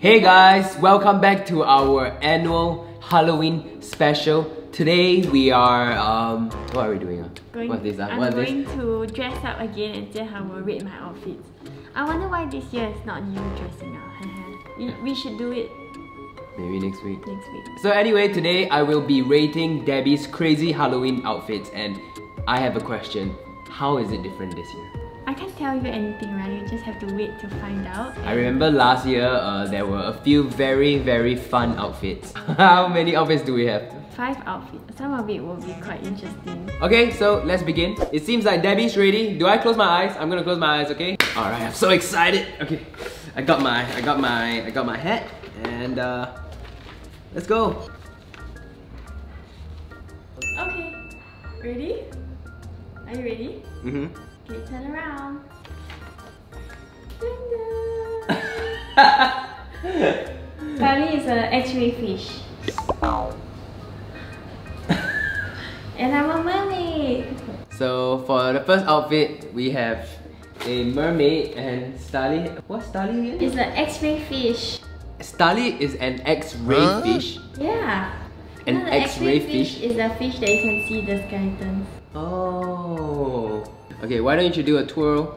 Hey guys, welcome back to our annual Halloween special. Today we are what are we doing? I'm going to dress up again and then I will rate my outfits. I wonder why this year is not you dressing up. We should do it maybe next week. Next So anyway, today I will be rating Debbie's crazy Halloween outfits, and I have a question. How is it different this year? I can't tell you anything, right? You just have to wait to find out. I remember last year there were a few very fun outfits. How many outfits do we have? 5 outfits. Some of it will be quite interesting. Okay, so let's begin. It seems like Debbie's ready. Do I close my eyes? I'm gonna close my eyes, okay? Alright, I'm so excited. Okay. I got my hat and let's go. Okay. Ready? Are you ready? Mm-hmm. Okay, turn around. Sally is an X-ray fish. And I'm a mermaid. So for the first outfit, we have a mermaid and Starly. What's Starly again? It's an X-ray fish. Starly is an X-ray fish. Yeah. An X-ray fish is a fish that you can see the skeletons. Oh. Okay, why don't you do a twirl?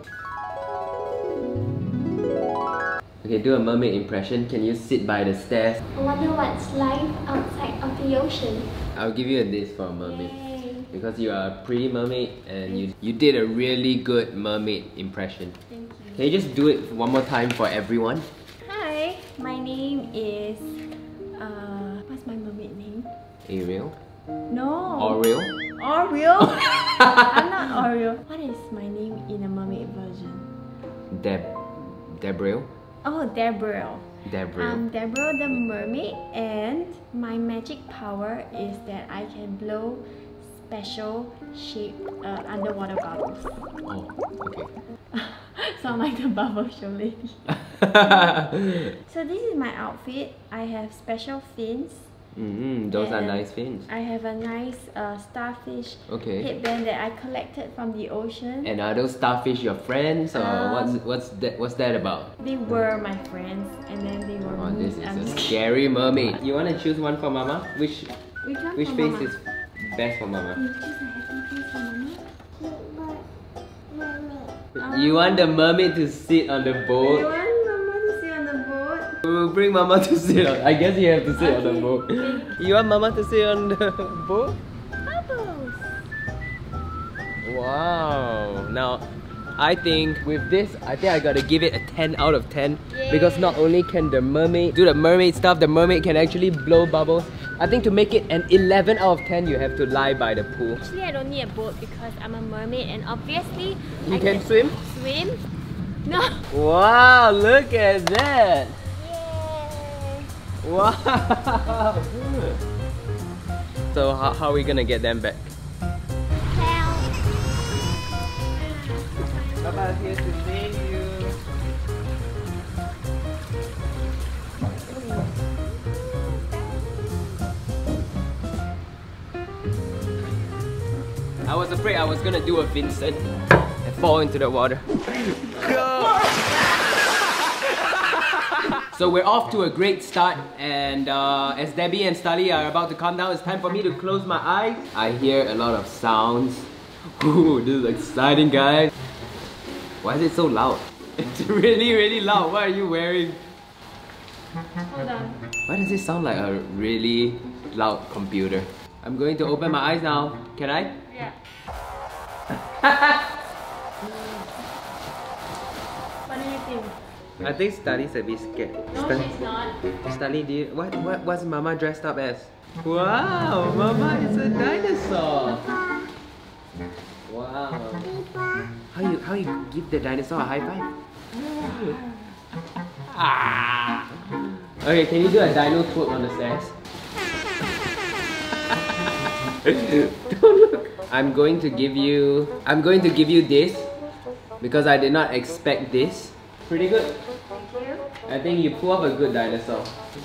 Okay, do a mermaid impression. Can you sit by the stairs? I wonder what's life outside of the ocean. I'll give you a this for a mermaid. Yay. Because you are a pretty mermaid and you did a really good mermaid impression. Thank you. Can you just do it one more time for everyone? Hi, my name is... what's my mermaid name? Ariel? No. Oriel? Oriel? I'm not Oriel. What is my name in a mermaid version? Debril? Oh, Debril. Debril. I'm Debril the mermaid, and my magic power is that I can blow special shaped underwater bubbles. Oh, okay. So I'm like the bubble show lady. So this is my outfit. I have special fins. Those are nice fins. I have a nice starfish headband that I collected from the ocean. And are those starfish your friends, or what's that about? They were my friends, and then they were me. This is a scary mermaid. You want to choose one for Mama? Which face is best for Mama? You choose a happy face for Mama. You want the mermaid to sit on the boat? You want Mama to sit on the boat? We'll bring Mama to sit on. I guess you have to sit on the boat. You want Mama to sit on the boat? Bubbles! Wow. Now, I think with this, I gotta give it a 10 out of 10. Yay. Because not only can the mermaid do the mermaid stuff, the mermaid can actually blow bubbles. I think to make it an 11 out of 10, you have to lie by the pool. Actually, I don't need a boat because I'm a mermaid, and obviously You can swim? Swim? No! Wow, look at that! Yay! Wow! So how are we gonna get them back? Papa's here to save you. I was afraid I was gonna do a Vincent and fall into the water. Go! So we're off to a great start, and as Debbie and Starly are about to calm down, it's time for me to close my eyes. I hear a lot of sounds. Ooh, this is exciting, guys. Why is it so loud? It's really loud. What are you wearing? Hold on. Why does it sound like a really loud computer? I'm going to open my eyes now. Can I? Yeah. What do you think? I think Starly's a bit scared. No, she's not. Starly, what's Mama dressed up as? Wow, Mama is a dinosaur. Wow. How you give the dinosaur a high five? Ah. Okay, can you do a dino twerk on the stairs? Don't look. I'm going to give you this because I did not expect this. Pretty good. Thank you. I think you pull off a good dinosaur.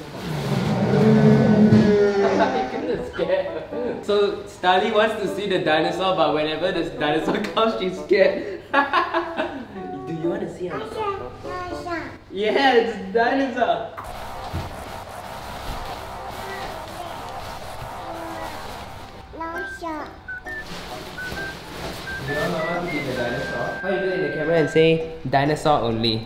Scared. So Starly wants to see the dinosaur, but whenever the dinosaur comes, she's scared. Do you want to see her? Yeah, it's a dinosaur. and say dinosaur only.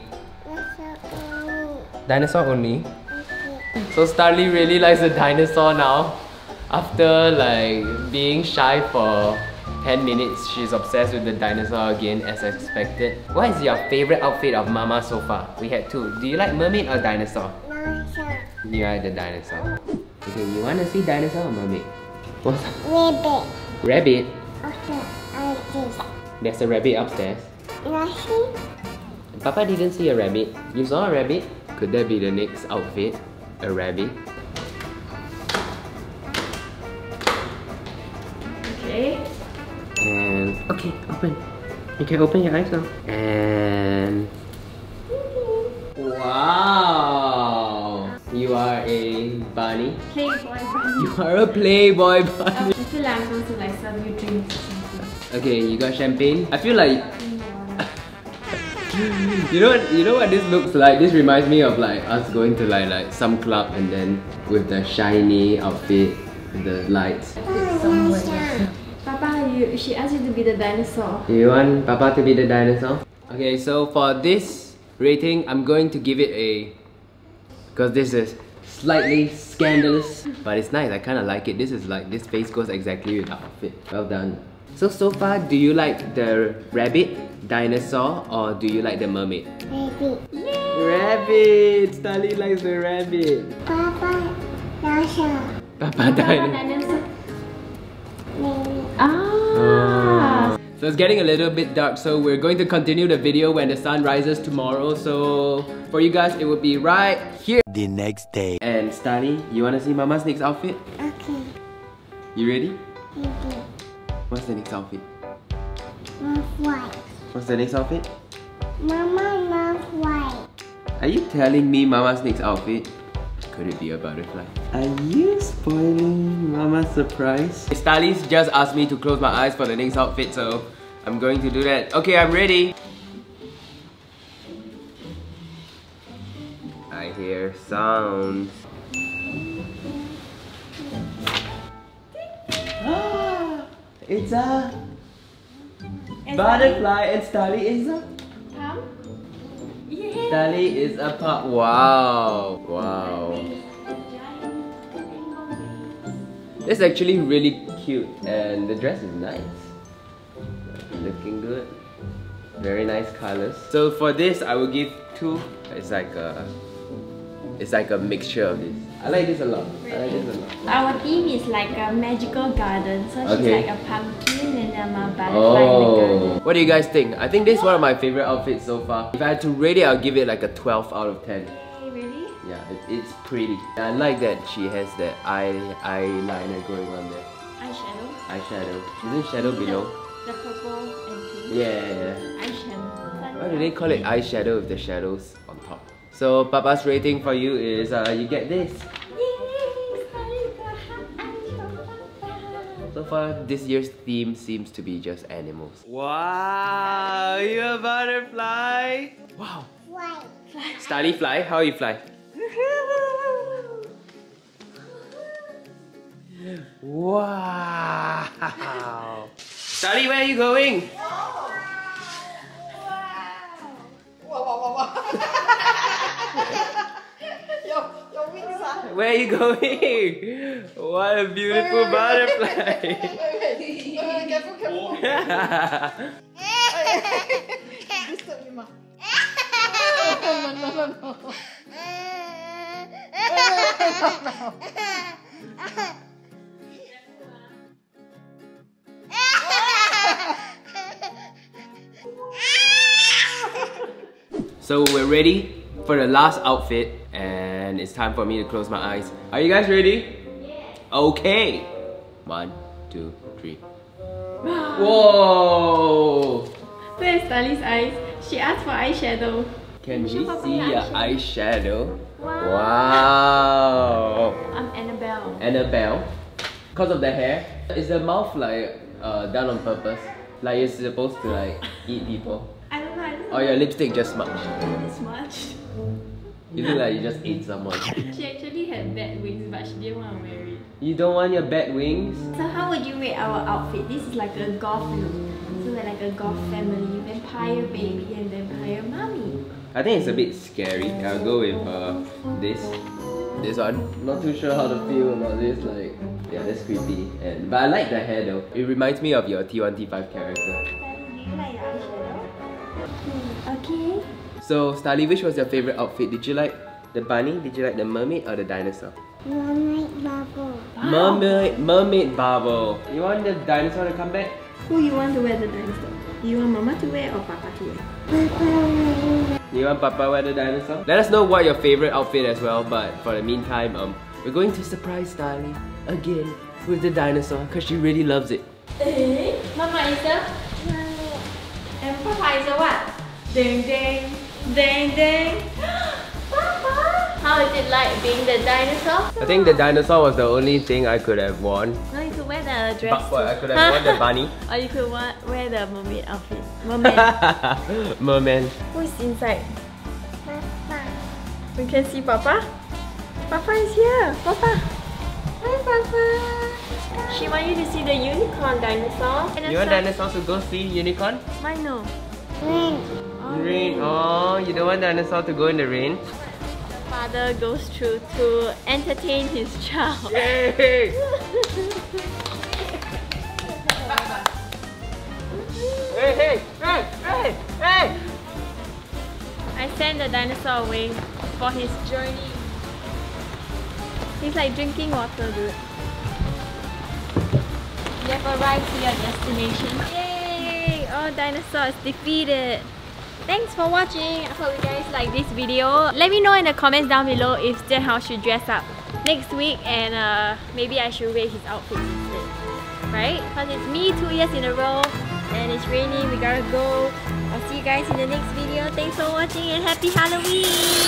Dinosaur only. So Starly really likes the dinosaur now. After like being shy for 10 minutes, she's obsessed with the dinosaur again as expected. What is your favorite outfit of Mama so far? We had two. Do you like mermaid or dinosaur? Dinosaur. You like the dinosaur. Okay, you want to see dinosaur or mermaid? What's that? Rabbit. Rabbit? Okay, I this. There's a rabbit upstairs. Lassie. Papa didn't see a rabbit. You saw a rabbit? Could that be the next outfit? A rabbit? Okay. And okay, open. You can open your eyes now. And wow! You are a bunny. Playboy bunny. You are a playboy bunny. I feel like I'm supposed to like serve you drinks or something. Okay, you got champagne. I feel like you know what this looks like? This reminds me of like us going to like some club and then with the shiny outfit, with the lights. Papa, she asked you to be the dinosaur. You want Papa to be the dinosaur? Okay, so for this rating, I'm going to give it a... Because this is slightly scandalous, but it's nice, I kind of like it. This is like, this face goes exactly with the outfit. Well done. So far, do you like the rabbit, dinosaur, or do you like the mermaid? Rabbit. Rabbit! Starly likes the rabbit. Papa. Dinosaur. Papa dinosaur. Dinosaur. Baby. Ah. So it's getting a little bit dark, so we're going to continue the video when the sun rises tomorrow. So for you guys, it will be right here. The next day. And Starly, you wanna see Mama's next outfit? Okay. You ready? Baby. What's the next outfit? Love white. What's the next outfit? Mama love white. Are you telling me Mama's next outfit? Could it be a butterfly? Are you spoiling Mama's surprise? Starly's just asked me to close my eyes for the next outfit, so I'm going to do that. Okay, I'm ready. I hear sounds. It's a butterfly and Starly is a... Palm? Yeah. Starly is a pup. Wow. Wow. It's actually really cute and the dress is nice. Looking good. Very nice colors. So for this, I will give 2. It's like a mixture of this. I like this a lot. I like this a lot. Our theme is like a magical garden. So she's Okay. like a pumpkin and I'm a butterfly in the garden. What do you guys think? I think this is one of my favorite outfits so far. If I had to rate it, I'll give it like a 12 out of 10. Hey, really? Yeah, it's pretty. I like that she has that eyeliner going on there. Eyeshadow? Eyeshadow. Isn't shadow below? The purple and pink. Yeah. Eyeshadow. Why do they call it eyeshadow with the shadows on top? So Papa's rating for you is you get this. So far, this year's theme seems to be just animals. Wow, you're a butterfly. Wow. White. Starly fly. How you fly? Wow. Starly, where are you going? Where are you going? What a beautiful butterfly! So we're ready for the last outfit and it's time for me to close my eyes. Are you guys ready? Yeah. Okay. 1, 2, 3. Whoa! Where's Starly's eyes? She asked for eyeshadow. Can we see Papa your eyeshadow. eyeshadow? Wow! I'm Annabelle. Annabelle. Because of the hair. Is the mouth like done on purpose? Like you're supposed to like eat people? I don't know. I just Or your lipstick just smudged? this much. You look like you just ate someone. She actually had bad wings, but she didn't want to wear it. You don't want your bat wings? So how would you rate our outfit? This is like a golf look. So like a goth family, vampire baby and vampire mommy. I think it's a bit scary. I'll go with this one. Not too sure how to feel about this. Like, yeah, that's creepy. But I like the hair though. It reminds me of your T1, T5 character. Do you like the eyeshadow? Okay. So, Starly, which was your favorite outfit? Did you like the bunny? Did you like the mermaid or the dinosaur? Mermaid bubble. Wow. Mermaid bubble. You want the dinosaur to come back? Who you want to wear the dinosaur? You want Mama to wear or Papa to wear? Papa. You want Papa wear the dinosaur? Let us know what your favorite outfit as well. But for the meantime, we're going to surprise Starly again with the dinosaur because she really loves it. Mama is a Mermaid. and Papa is a what? Ding ding ding ding. Papa, how is it like being the dinosaur? I think the dinosaur was the only thing I could have worn. No, you could wear the dress. But what, I could have worn the bunny. Or you could wear the mermaid outfit. Mermaid. Merman. Who is inside? Papa. We can see Papa. Papa is here. Papa. Hi, Papa. She wants you to see the unicorn dinosaur. You want dinosaurs to go see unicorn? Mine no. Rain. Rain. Oh, you don't want dinosaur to go in the rain? Father goes through to entertain his child. Yay! Hey! I sent the dinosaur away for his journey. He's like drinking water, dude. You have arrived to your destination. Yay! All dinosaurs defeated. Thanks for watching. I hope you guys like this video. Let me know in the comments down below if Jianhao should dress up next week and maybe I should wear his outfit instead. Right? Because it's me 2 years in a row and it's raining. We gotta go. I'll see you guys in the next video. Thanks for watching and happy Halloween!